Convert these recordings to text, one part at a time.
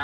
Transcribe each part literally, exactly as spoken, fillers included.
ya.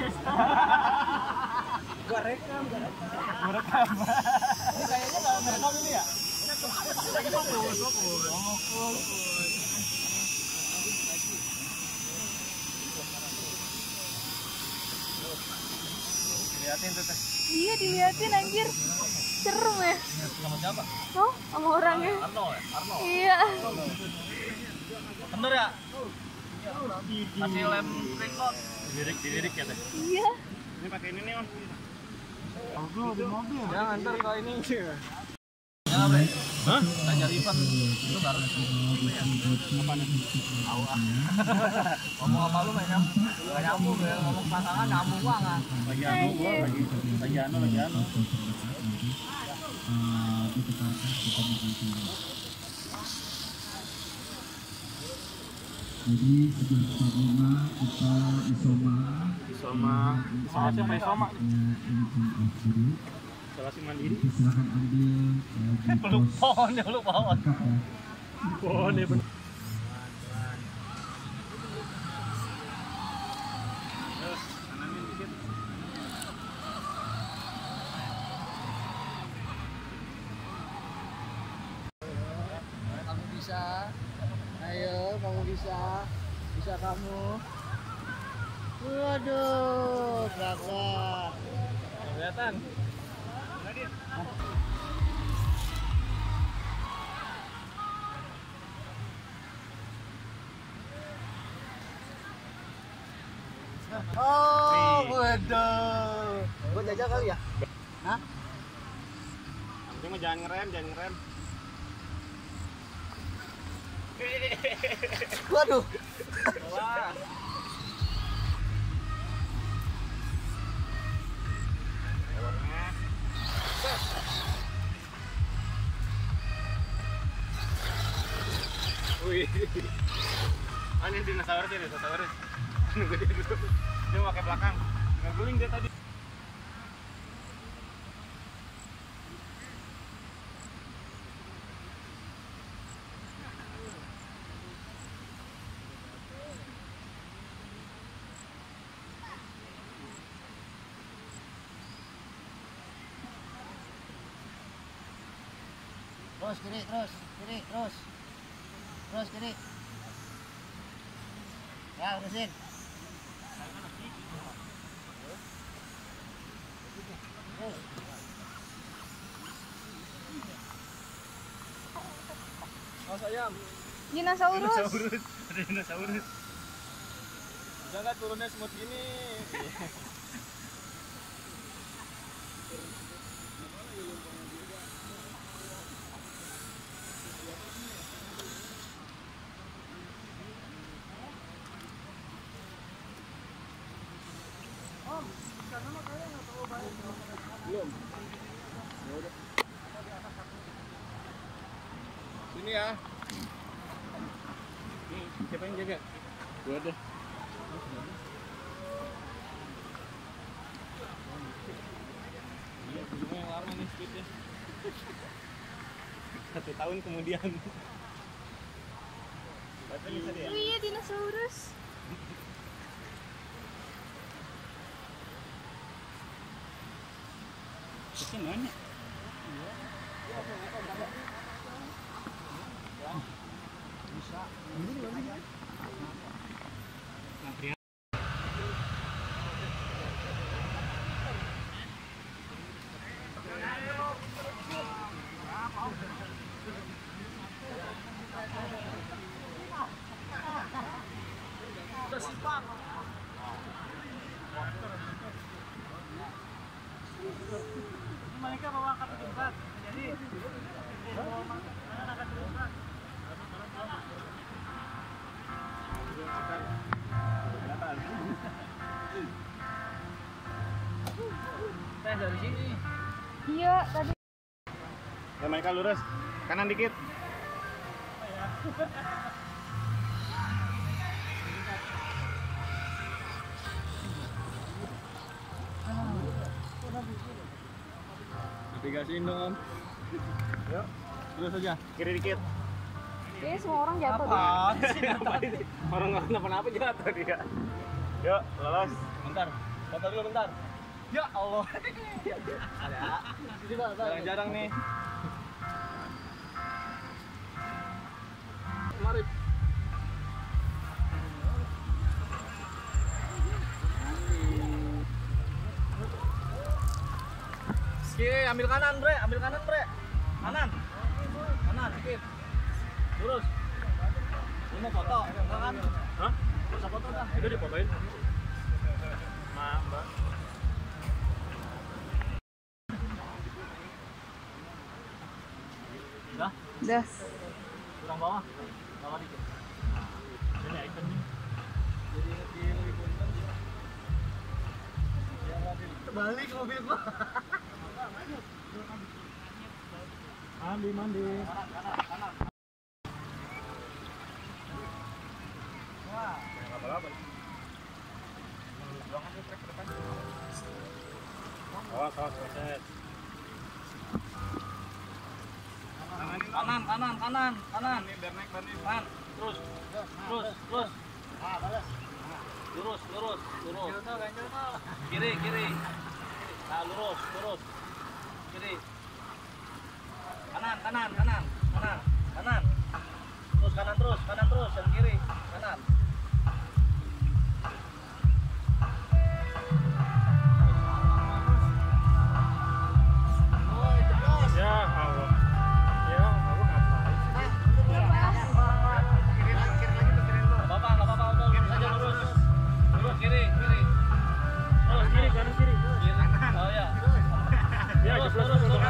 Gua rekam, gua rekam. Gua rekam. Ini kayaknya enggak merekam ini ya? Lagi fokus, fokus. Fokus. Lihatin tuh teh. Iya dilihatin anjir. Serem ya. Sama siapa? Oh, sama orangnya. Arno ya? Arno. Iya. Bener ya? Masih lem record. Dilirik, dilirik ya teh. Iya. Ini pakai ini nih, Om. Aku di mobil. Jangan ntar kalau ini. Ya, Bre. Hah? Tanya Rifat. Itu baru. Apa nih? Tahu ah. Ngomong apa lu main nyambung? Enggak nyambung ya, ngomong pasangan nyambung banget. Lagi anu gua lagi lagi anu lagi anu. Jadi setelah empat puluh lima kita isoma Isoma. Isoma siapa isoma? Isolasi mandiri. Silakan ambil di Peluk pos pohon ya, peluk pohon. lengkap ya. Pohon ya bener. Terus kananin dikit. Kamu bisa. Ayo, kamu bisa. Bisa kamu. Waduh, kakak. Kelihatan. Oh, waduh. Gua jajal kali ya? Hah? Yang penting mah jangan ngerem, jangan ngerem. Waduh. Wah. Wih. Ah, ini dinosaurus ini, dinosaurus. Nunggu dia dulu. Dia pakai belakang. Nggak guling dia tadi. Terus kiri, terus kiri, terus terus kiri. Ya, urusin. Terus. Mas ayam. Dinosaurus. Dinosaurus. Ada dinosaurus. Jangan turunnya smooth gini. Belum. Ya udah. Sini ya. Nih, siapa yang jaga? Gua deh. Iya, filmnya yang lama nih speednya. Satu tahun kemudian. Oh iya dinosaurus. Itu mana? Bisa. Antrian. Sipak. Mereka bawa angkat berat, jadi bawa angkat berat. Tes dari sini. Iya tadi. Ya mereka lurus, kanan dikit. Navigasiin dong Om. Yuk, terus aja. Kiri dikit. Kayaknya semua orang jatuh deh. Apa sih? Orang nggak kenapa-napa jatuh dia. Yuk, lolos. Bentar. Foto dulu bentar. Ya Allah. Ada. Jarang-jarang nih. Mari. Kiri, ambil kanan, Bre. Ambil kanan, Bre. Kanan. Kanan, dikit. Lurus. Lu mau foto? Kan? Hah? Bisa foto dah. Itu difotoin. Ma, Mbak. Udah? Udah. Kurang bawah. Bawah dikit. Nah, ini icon nih. Jadi lebih lebih punten. Balik mobil gua. Mandi, mandi. Kanan, kanan, kanan. Wah, enggak apa-apa. Buang aja trek ke depan. Awas, awas, set. Kanan, kanan, kanan, kanan. Ini biar naik banding. Kanan, terus. Terus, terus. Ah, balas. Lurus, lurus, lurus. Kiri, kiri. Nah, lurus, lurus. Kiri. Kanan, kanan, kanan, kanan, kanan. Terus kanan terus, kanan terus, yang kiri, kanan. Ya Allah. Ya Allah ngapain? Kiri lagi, kiri lagi, kiri dulu. Enggak apa-apa, enggak apa-apa, udah lurus aja lurus. Lurus kiri, kiri. Terus kiri, kanan kiri. Kiri. Oh ya. Ya, lurus, lurus, lurus.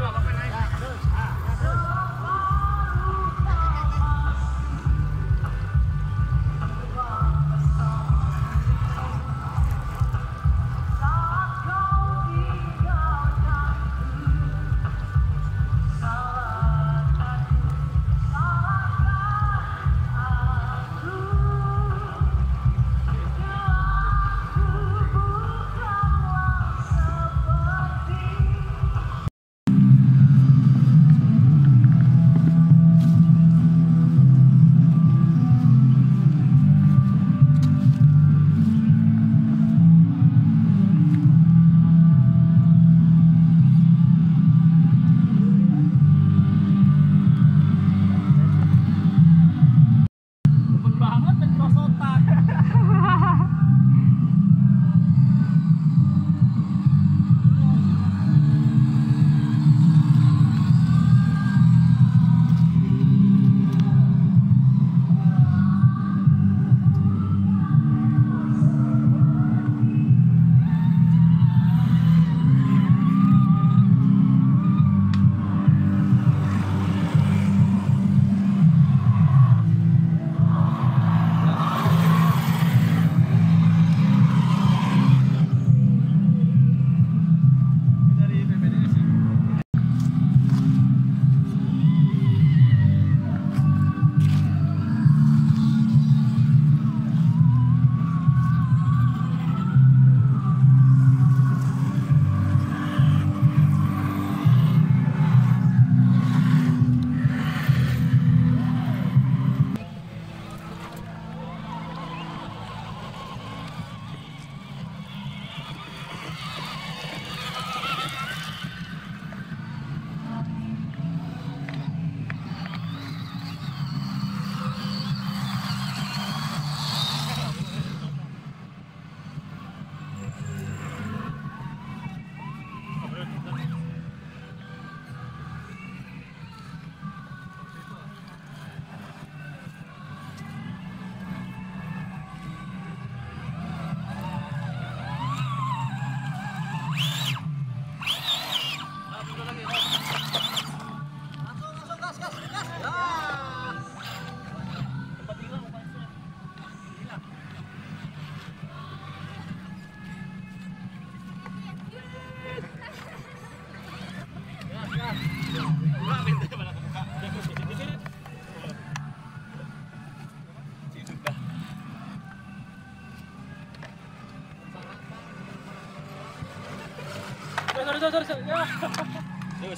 Sorry, sorry, sorry, sorry. Ya. Terus.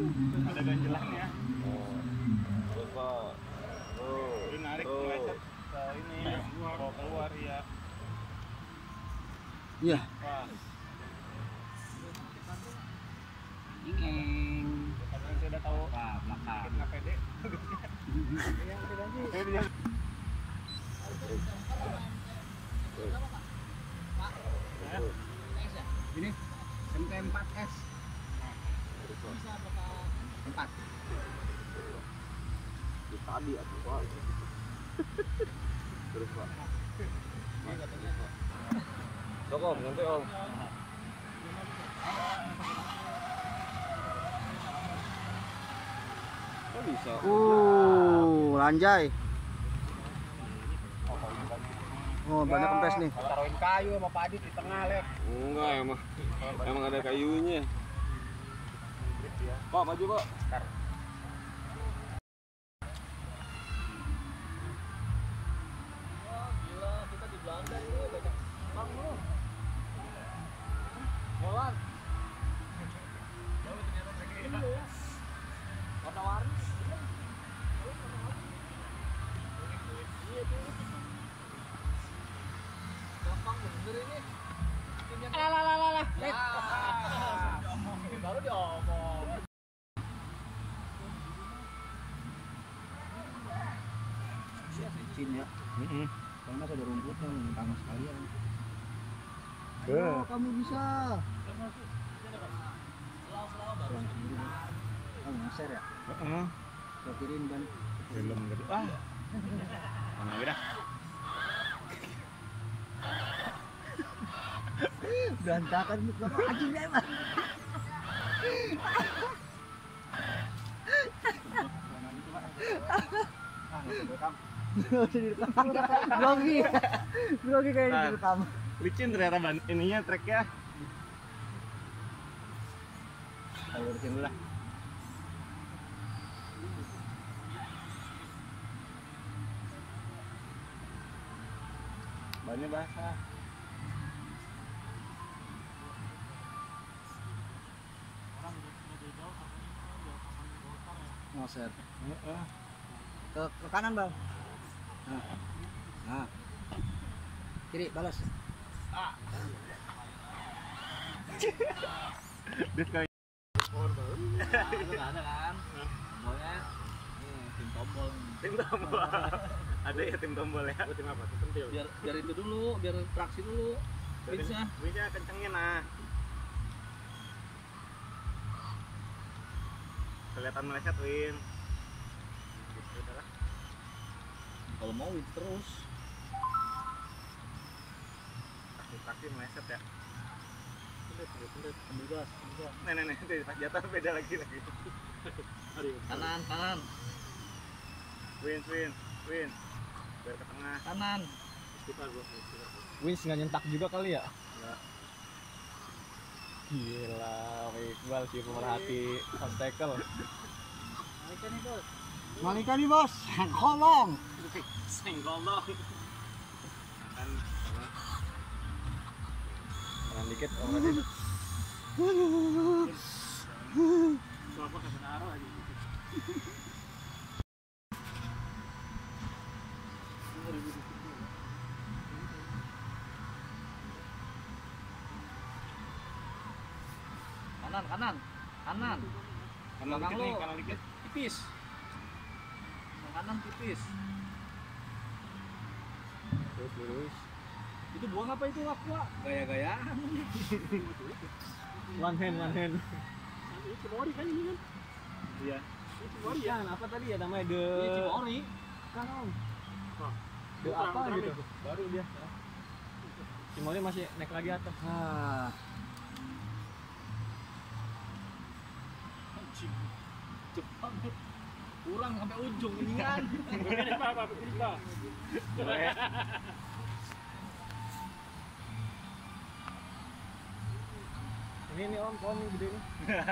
Ada ganjelannya. Oh. Terus Pak. Tuh. Lu narik Tuh. meleset ke ini keluar keluar ya. Iya. Wah. Ingeng. Karena saya udah tahu. Wah, belakang. Nggak pede. Yang tidak lanjut. Ini M T empat S. empat. Tadi aku Pak. Terus Pak. Sok Om, nanti Om. Kok bisa? Uh, lanjai. Oh, banyak kempes nih. Taruhin kayu sama padi di tengah, Lek. Enggak, emang emang ada kayunya. Pak, maju Pak. Baru diomong. Licin ya. Heeh. Karena ada rumputnya, tanah sekalian. Ke. Oh, kamu bisa. Kamu ngeser ya? Heeh. Sopirin ban. Film gitu. Ah. Mana udah? Berantakan muka anjing emang. Grogi. Grogi kayaknya direkam. Licin ternyata ban ininya treknya. Ayo bersihin dulu lah. Bannya basah. Ngoser. Heeh. Ke, ke kanan, Bang. Nah. Nah. Kiri balas. Dit kayak Ada kan? Tombolnya. Nih, tim tombol. tim tombol. Ada ya tim tombol ya. Tim apa? Tim pentil. Biar biar itu dulu, biar traksi dulu. Winch-nya. Winch-nya kencengin nah. Kelihatan meleset Win. Gitu lah. Kalau mau winch terus. Taksi meleset ya. Ambil gas, ambil gas. Nih nih nih, pas jatuh beda lagi lagi. Kanan, kanan, Win, win, win. Biar ke tengah. kanan. Wins nggak nyentak juga kali ya? Enggak. Gila, Oke Iqbal sih pemerhati obstacle. Malikan nih, Bos. Malika nih bos, kolong. Senggol dong. Kan Jangan dikit, oh nggak dikit. apa kata Aro aja. Kanan, kanan, kanan. Kanan Belakang dikit nih, lu. kanan dikit. Tipis. Yang kanan tipis. Terus lurus. Itu buang apa itu aqua? Gaya-gayaan. One hand, one hand. Cimori kan ini kan? Iya. Cimori Yang apa tadi ya namanya the Iya, Cimori. kan om. Oh. The apa gitu? Baru dia. Cimoli masih naik lagi atas. Ah. Jepang kurang sampai ujung ini kan. Ini apa? Ini apa? Ini nih om, om ini gede nih.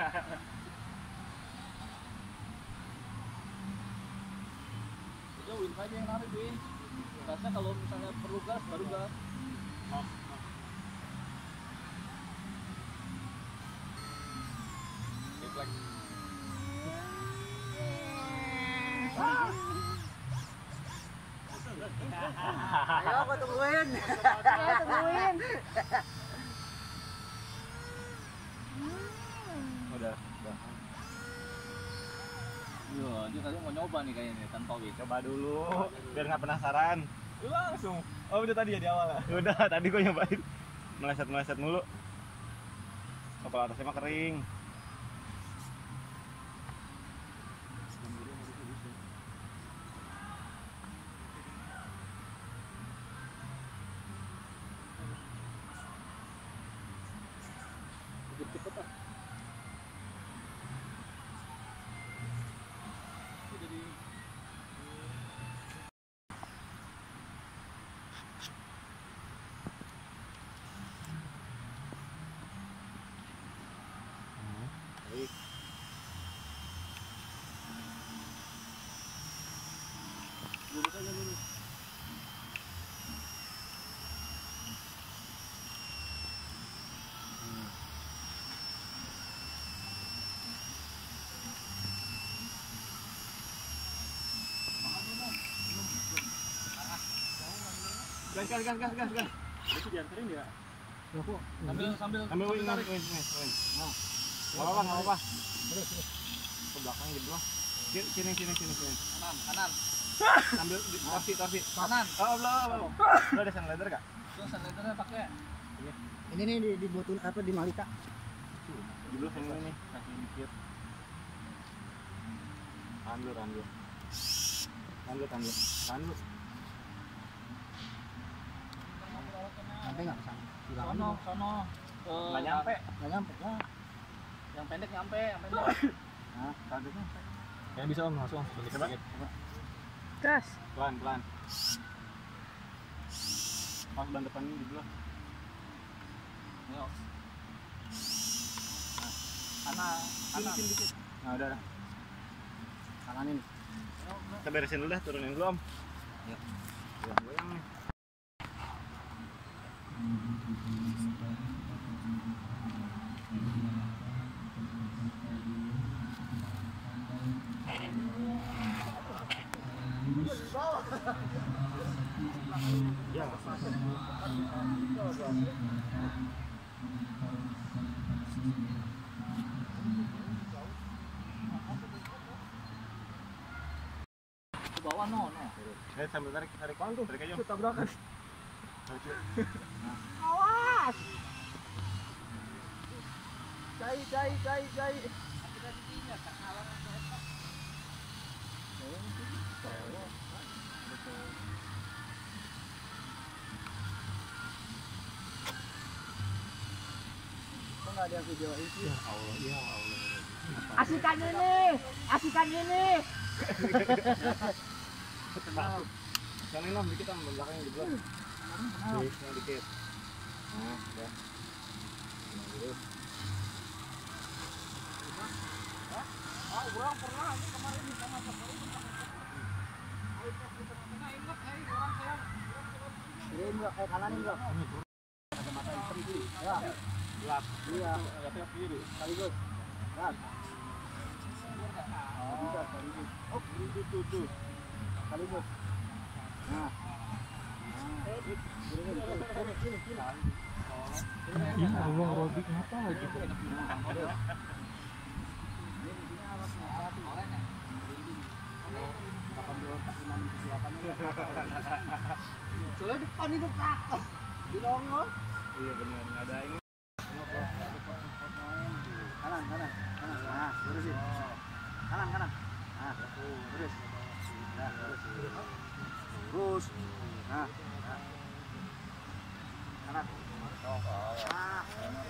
Udah win aja yang narik win. Gasnya kalau misalnya perlu gas baru gas. Refleks. Ayo aku tungguin. Ya, tungguin. Udah, udah. Yo, dia kali mau nyoba nih kayaknya tanpa wig. Coba dulu, biar nggak penasaran. Langsung. Oh udah tadi ya di awal. Udah, tadi gua nyobain. Meleset-meleset mulu. Kepala atasnya mah kering. Lurus aja lurus. Gas, gas, gas, gas, gas, gas. Itu diantarin ya? Sambil sambil Ambil wing, wing, wing, wing. Nah, nggak apa-apa, nggak apa-apa. Terus, terus. Ke belakang gitu lah. Sini, sini, sini, sini, sini. kanan, kanan, Ambil di torsi, torsi. kanan. Oh, belum, belum. Lo ada sand leather gak? Terus sandalnya pakai. Ini nih di, di botol apa di Malika? Di belum yang ini nih, kasih dikit. Tahan dulu, tahan dulu. Tahan dulu, tahan dulu. Tahan dulu. Sampai nggak kesana? Sono, sono. Eh, Nggak nyampe. Nggak nyampe ya. Yang pendek nyampe, yang pendek. Nah, tadi kan Yang bisa om, langsung. Coba. Gas. Pelan, pelan. Pas ban depan ini di belakang. Ayo. Kanan, kanan. Sini dikit. Nah, udah, udah. kananin. Kita beresin dulu dah, turunin dulu om. Ya. Goyang nih. Ke bawah no, no. Eh, sambil tarik, tarik kawan tuh. Tarik aja om. Tabrakan. Awas. Cai, cai, cai, cai. Kok nggak ada yang videoin sih? Allah, ya Allah. Asikan ini, asikan ini. Saling om, dikit om, belakangnya di belakang. Dikit, dikit. Nah, ya. Nah, dulu. Ah, orang pernah ini kemarin di sama sekali. Kiriin bro, eh kananin bro. Ada mata hitam sih. Ya. Gelap. Iya. Agak tengah kiri. Sekaligus. Ya. Oh, bisa sekaligus. Oh, tuh, tuh, tuh. Sekaligus. Nah. Ya Allah, Robi ngapa lagi? Soalnya depan itu Pak. Di nongol. Iya benar, nggak ada ini. Kanan, kanan, kanan. Nah, lurusin. Kanan, kanan. Nah, lurus. Nah, lurus. Lurus. Nah, nah. Kanan. Ah,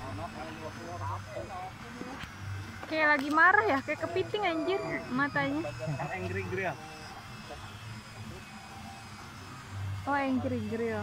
Kayak lagi marah ya, kayak kepiting anjir matanya. Angry grill. Oh, angry grill.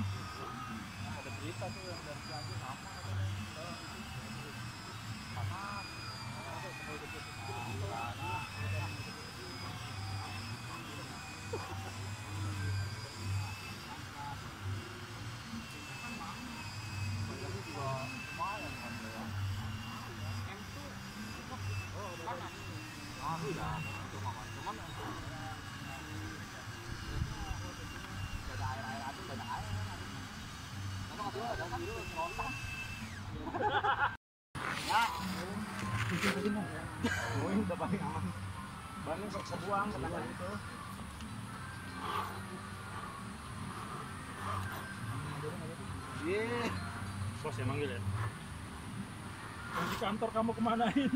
air-air aduh banyak air. Kamu nggak tahu ada kan biru serontang. Ya. Oh, ini udah paling aman. Bannya kok kebuang ke tangan itu. Iya. Bos yang manggil ya? Di kantor kamu kemanain?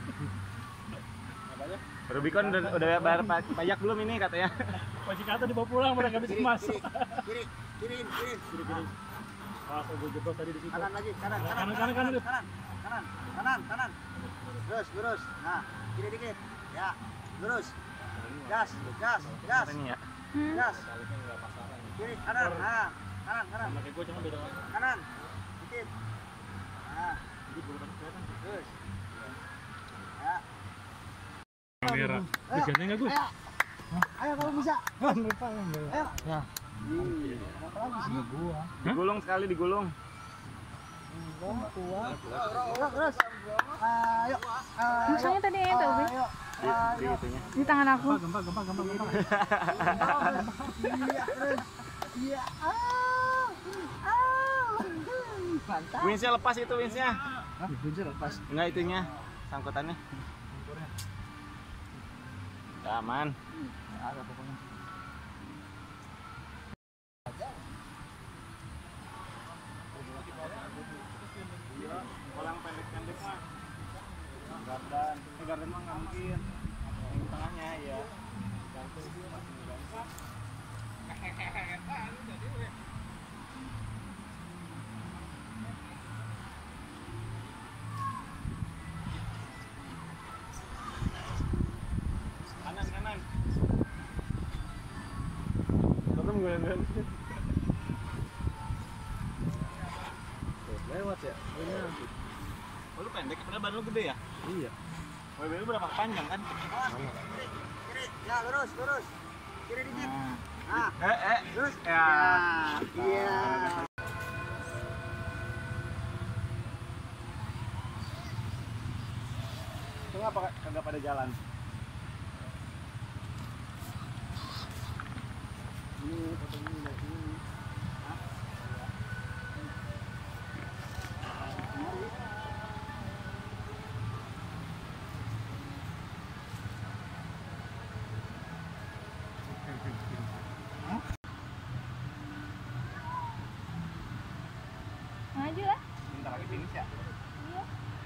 Rubicon udah, udah bayar pajak belum ini katanya? Wajib kata dibawa pulang, mereka bisa masuk. Kiri, kiri, kiri, kiri, kiri. Pas gue jebol tadi di situ. Kanan lagi, kanan, kanan, Kanan, kanan, kanan, kanan, kanan, kanan, kanan, kanan. Lurus, lurus. Nah, kiri dikit. Ya, lurus. Gas, gas, gas, Katanya ya. Hmm. gas. Kiri, kanan, nah, kanan, kanan, Sama kayak gue cuma beda warna. kanan. Dikit. Nah, Jadi gue kelihatan. terus. Ya. Kamera. Diganti nggak gue? Ayo, ayo kalau bisa. Lupa enggak. Ayo. Ya. Ih, apa lagi sih? Gua. Digulung sekali digulung. Tua. Terus. Ayo. Ayo. Musuhnya tadi itu, Bi. Ayo. Di, di itunya. Di tangan aku. Gempa, gempa, gempa, gempa. Iya, terus. Iya. Ah. Ah. Mantap. Winsnya lepas itu winsnya. Hah? Bujur lepas. Enggak itunya, sangkutannya. Udah aman. Ada pokoknya. Kolang pendek-pendek mah. Gardan, ini gardan mah nggak mungkin. Yang tengahnya ya. Kanan kanan. Kamu gue Lewat ya. Oh, lu pendek, padahal badan lu gede ya? Iya. W B lu berapa panjang kan? Kiri, kiri. Ya, lurus, lurus. Kiri dikit. Nah. Ah, Eh, eh. lurus. Ya. Iya. Itu ngapa kagak pada jalan? Ini fotonya dari sini. Maju lah. Bentar lagi finish ya? Iya.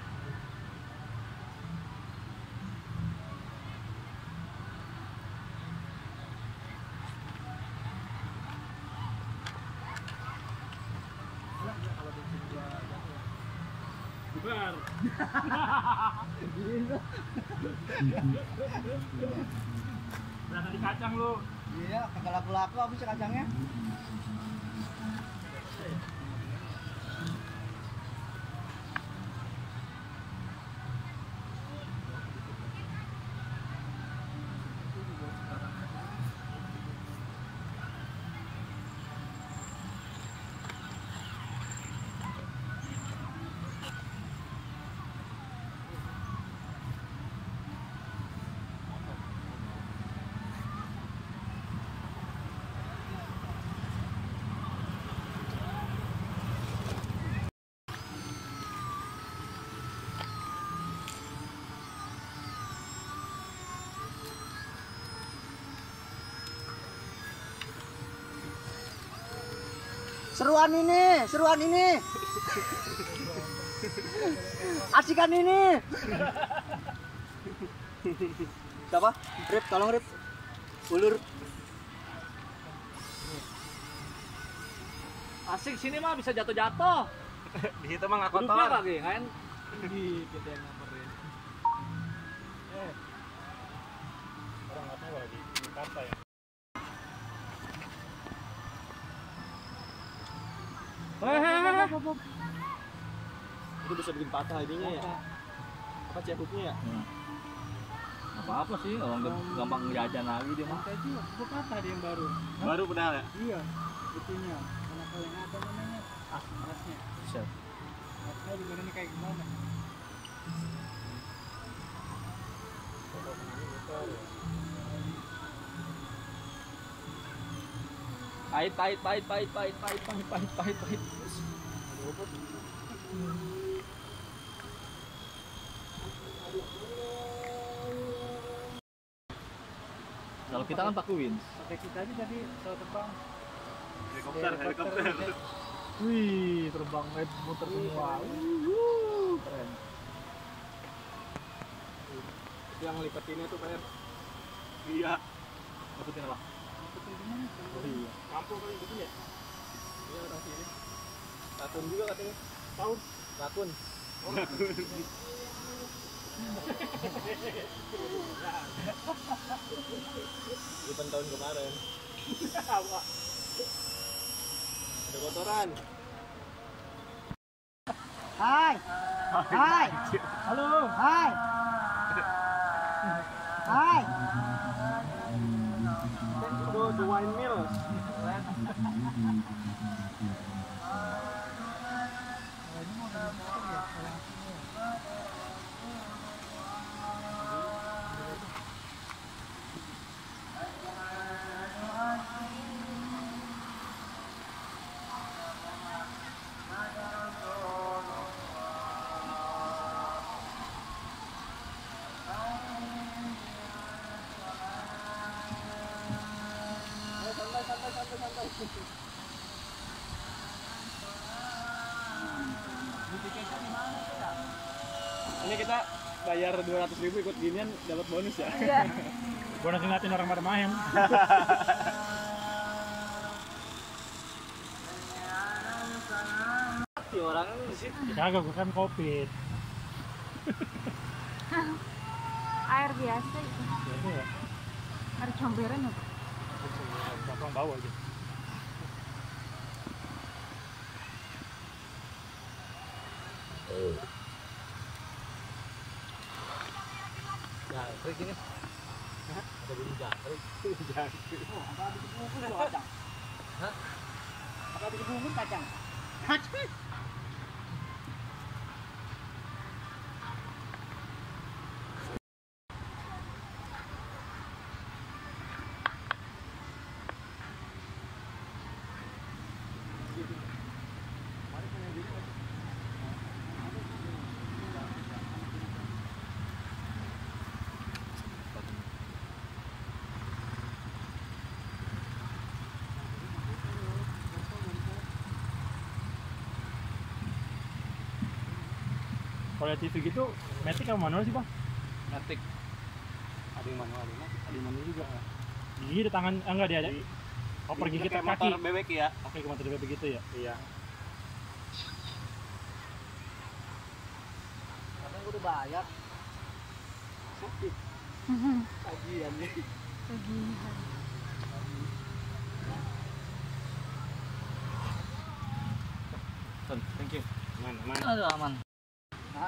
Bubar. Berasa di kacang lu. Iya, kagak laku-laku habis kacangnya. Seruan ini, seruan ini. Asikan ini. Siapa? Rip, tolong Rip. Ulur. Asik sini mah bisa jatuh-jatuh. Di situ mah nggak Duduknya kotor. lagi kan. Di kita yang nyamperin. Orang nggak tahu lagi di Jakarta ya. Hehehe. Itu bisa bikin patah ininya ya. Apa cebuknya ya? Apa-apa sih, orang gampang jajan lagi dia mah. Itu gua patah dia yang baru. Baru padahal ya? Iya, itunya. Anak yang apa namanya? Ah, asnya. Set. Asnya juga ini kayak gimana? Pahit, pahit, pahit, pahit, pahit, pahit, pahit, pahit, pahit, pahit. Kalau kita kan pakai winch. Pakai kita aja tadi pesawat terbang. Helikopter, helikopter. Wih, terbang naik muter semua. Wuh, keren. Itu yang lipetinnya tuh kayak Iya. Maksudnya apa? Oh iya. kampung kali gitu ya. Iya orang sini. Ratun juga katanya. Tahu? Ratun. Oh, Lipan tahun kemarin. Ada kotoran. Hai. Hai. Halo. Hai. Hai. Itu the wine mills. Ini kita bayar dua ratus ribu ikut ginian dapat bonus ya. Iya. Gua nanti ngeliatin orang pada main. Si orang di situ. Kagak, gua kan covid. Air biasa itu. Itu ya. Air comberan apa? Gampang bau aja. Jangkrik ini. Ada bunyi jangkrik. Oh, apa di bubur kacang? Hah? Apa di bubur kacang? Kalau T V gitu, matic apa manual sih bang? Matic. Ada yang manual, ada yang manual juga. Gigi di tangan, ah, enggak dia ada. Oh pergi kita kayak kaki. motor bebek ya. Oke, ke motor bebek gitu ya. Iya. Karena gua udah bayar. Tagihan nih. Tagihan. Son, thank you. Aman, aman. Aduh, aman. Tahan.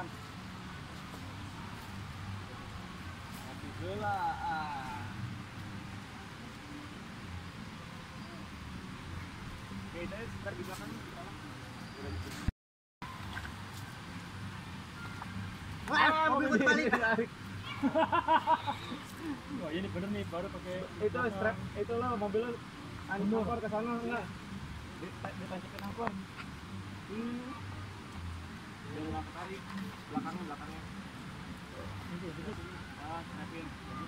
Mati bola. Ah. Oke, itu sebentar di belakang. Wah, mobil gua balik. Oh ini bener nih, baru pakai Itu strap, itu lo mobil lo angkor ke sana enggak? ditancekin angkor. Hmm. Jangan ngapa tarik belakangnya belakangnya. Ah, snapin.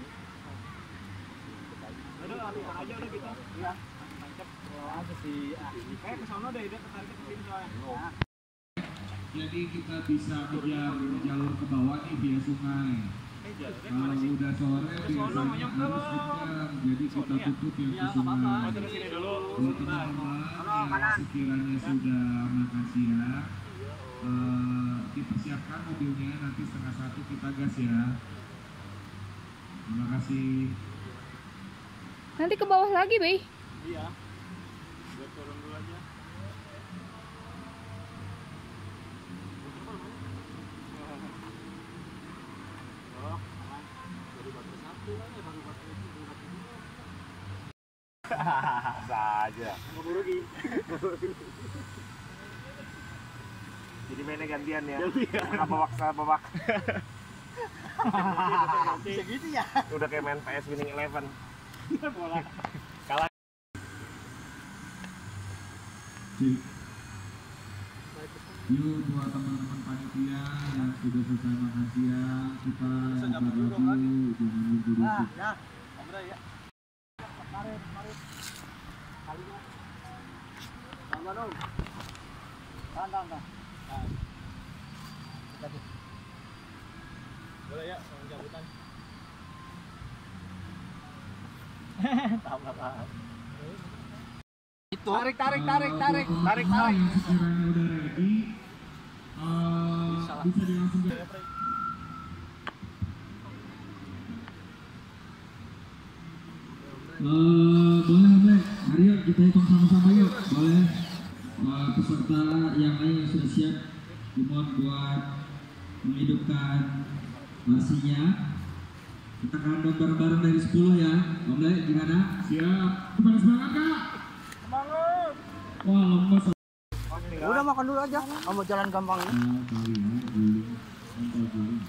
Udah, lakukan aja udah gitu. Iya. Tancap. Ada sih. Kayak ke sana deh, dia ketarik ke sini soalnya. Jadi kita bisa kejar jalur ke bawah nih via sungai. Kalau udah sore biasanya harus kejar, jadi kita tutup yang ke sungai. Oh, terus sini dulu. Buat teman-teman yang sekiranya sudah makan siang, eh, dipersiapkan mobilnya, nanti setengah satu kita gas ya. Terima kasih. Nanti ke bawah lagi, Bay. Iya. Buat turun dulu aja. Oh, aman. Jadi baterai satu aja baru baterai itu Saja. mau rugi. Jadi mainnya gantian ya. Gantian. Sama babak sama babak. Bisa gitu ya. Udah kayak main P S Winning Eleven. Bola. Kalah. Cik. Yuk buat teman-teman panitia yang sudah selesai makan siang, kita buka lagu, jangan buru-buru. Nah, ya. ya. Tarik, tarik. Kalinya. Tambah dong. Tahan, tahan, tahan. Nah. Lagi. Boleh ya, sama cabutan. Tambah, tahan. Itu. Tarik, tarik, tarik, tarik, tarik, tarik. Yang sekiranya udah ready, uh, bisa dilangsung ke. Uh, boleh, boleh. Mari yuk kita hitung sama-sama yuk. Boleh. Uh, peserta yang lain yang sudah siap, dimohon buat menghidupkan marsinya. Kita countdown bareng-bareng dari sepuluh ya. Boleh, gimana? Siap. Kembali semangat kak. Semangat. Wah, lemes. Udah makan dulu aja. Kamu jalan gampang ini. Nah, kali ya, guling. Entah guling.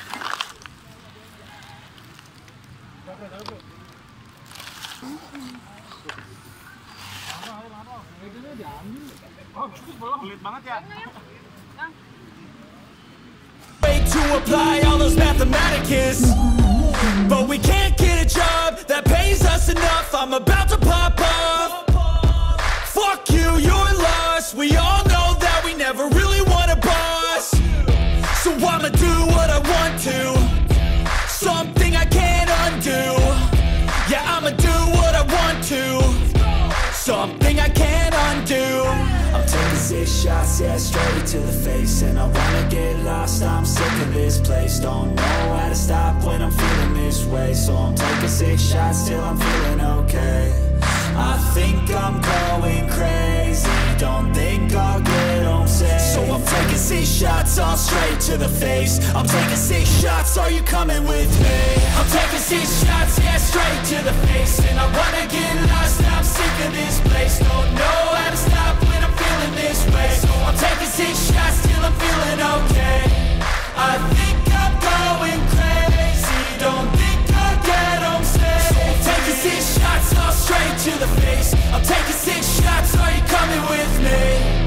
Way to apply all those mathematicus, but we can't get a job that pays us enough. I'm about to pop off. Fuck you, you're lost. We all know that we never really want a boss, so I'ma do what I want to, something I can't undo. Yeah, I'ma do what I want to, something I can't undo. I'm taking six shots, yeah, straight to the face, and I wanna get lost, I'm sick of this place. Don't know how to stop when I'm feeling this way, so I'm taking six shots till I'm feeling okay. I think I'm going crazy, don't think I'll get home safe, so I'm taking six shots all straight to the face. I'm taking six shots, are you coming with me? I'm taking six shots, yeah, straight to the face, and I wanna get lost, I'm sick of this place. Don't know how to stop when I'm feeling this way, so I'm taking six shots till I'm feeling okay. I think I'm going crazy, don't think I'll get home safe, so I'm taking six shots all straight to the face. I'm taking six shots, are you coming with me?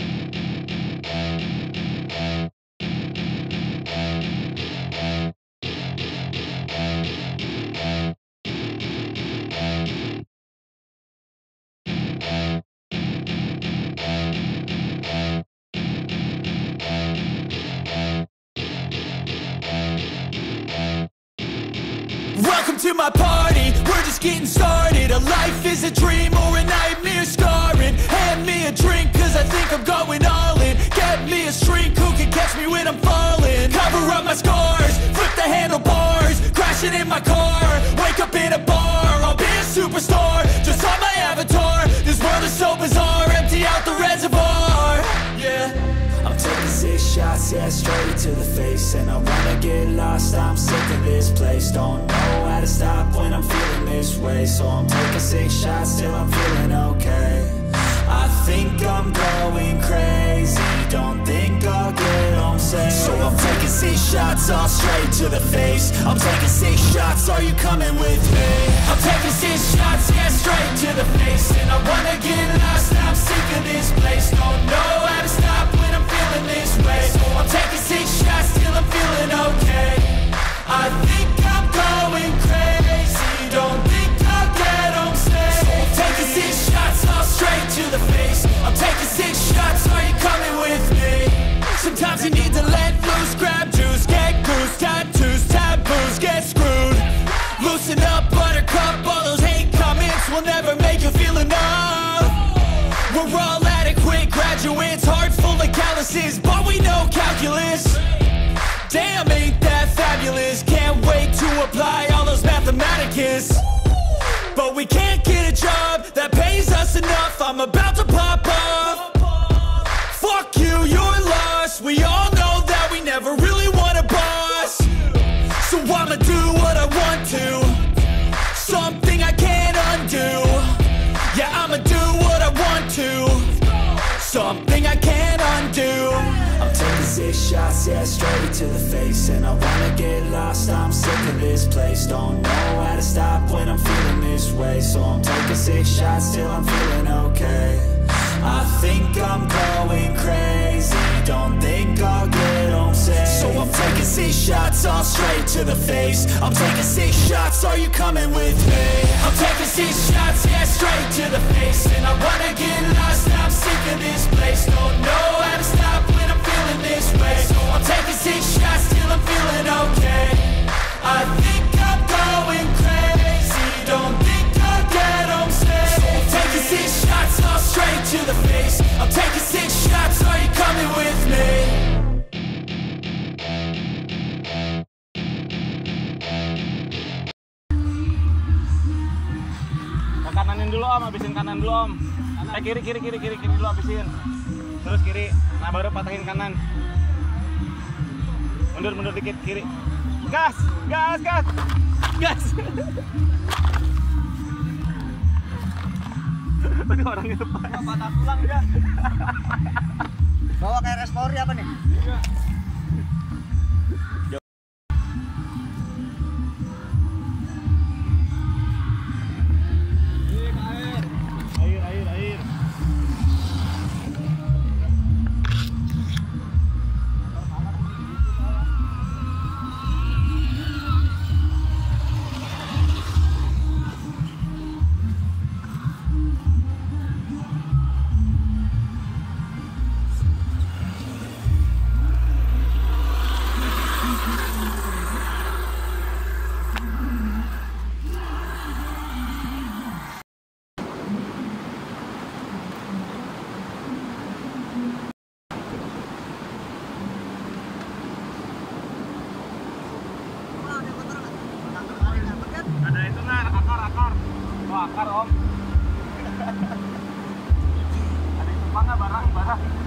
Welcome to my party, we're just getting started. A life is a dream or a nightmare scarring. Hand me a drink cause I think I'm going all in. Get me a shrink who can catch me when I'm falling. Cover up my scars, flip the handlebars, crashing in my car, wake up in a bar. I'll be a superstar, just on my avatar. This world is so bizarre, empty out the reservoir. Yeah, I'm taking six shots, yeah, straight to the face, and I wanna get lost, I'm sick of this place. Don't know how to stop when I'm feeling this way, so I'm taking six shots till I'm feeling okay. I think I'm going crazy, don't think I'll get home safe, so I'm taking six shots all straight to the face. I'm taking six shots, are you coming with me? I'm taking six shots, yeah, straight to the face, and I wanna get lost, I'm sick of this place. Don't know how to stop when I'm feeling this way, so I'm taking six shots till I'm feeling okay. I think I'm going crazy, don't think I'll get home safe, so I'm taking six shots all straight to the face. I'm taking six shots, are you coming with me? Sometimes you need to let loose, grab juice, get goose, tattoos, taboos, get screwed. Loosen up, buttercup, all those hate comments will never make you feel enough. We're all adequate graduates, heart full of calluses, but we know calculus. Damn, ain't that fabulous, can't wait to apply all those mathematicus, but we can't get a job that pays us enough. I'm about to pop off. Fuck you, you're lost. We all know that we never really want a boss, so I'ma do what I want to, something I can't undo. Yeah, I'ma do what I want to, something I can't undo. I'm taking six shots, yeah, straight to the face, and I wanna get lost, I'm sick of this place. Don't know how to stop when I'm feeling this way, so I'm taking six shots till I'm feeling okay. I think I'm going crazy. Don't think I'll get home safe. So I'm taking six shots all straight to the face. I'm taking six shots, are you coming with me? I'm taking six shots, yeah, straight to the face. And I wanna get lost, I'm sick of this place. Don't know how to stop when I'm feeling this way. So I'm taking six shots till I'm feeling okay. I think I'm going crazy. Don't think I'll get home safe. So I'm taking six shots all straight to the face. I'm taking six shots, are you coming with me? Kananin dulu om, habisin kanan dulu om. Eh kiri kiri kiri kiri kiri dulu habisin. Terus kiri, nah baru patahin kanan. Mundur mundur dikit kiri. Gas, gas, gas, gas. Udah orangnya depan. Patah tulang dia. Bawa kayak restori apa nih? Iya. Air, air, air. Ada itu nar, akar, akar. Oh, akar om. Ada itu mana barang, barang.